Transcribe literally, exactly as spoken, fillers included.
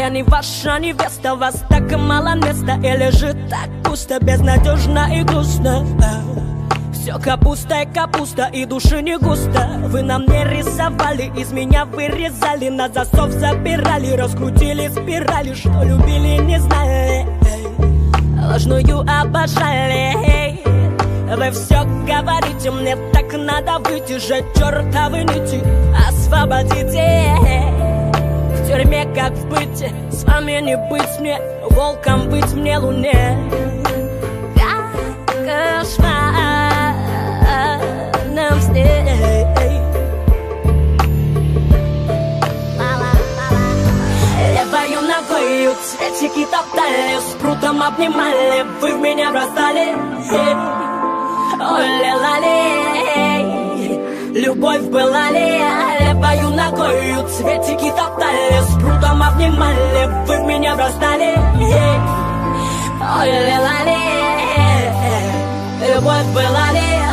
я не ваша невеста, вас так и мало места, или же так пусто, безнадежно и грустно. Все капуста и капуста, и души не густо. Вы нам не рисовали, из меня вырезали, на засов забирали, раскрутили спирали, что любили, не знали, ложную обожали. Вы все говорите, мне так надо выйти же, чертовы нити, освободите. В тюрьме как в быте, с вами не быть мне, волком быть мне луне. Кошмар нам сне. Левою ногою цветики топтали, с прутом обнимали, вы в меня бросали. Ой, ля-ла-лей, любовь была ли? Левою ногою цветики топтали, с прутом обнимали, вы в меня бросали. Ой, ля-ла-лей, любовь была ли?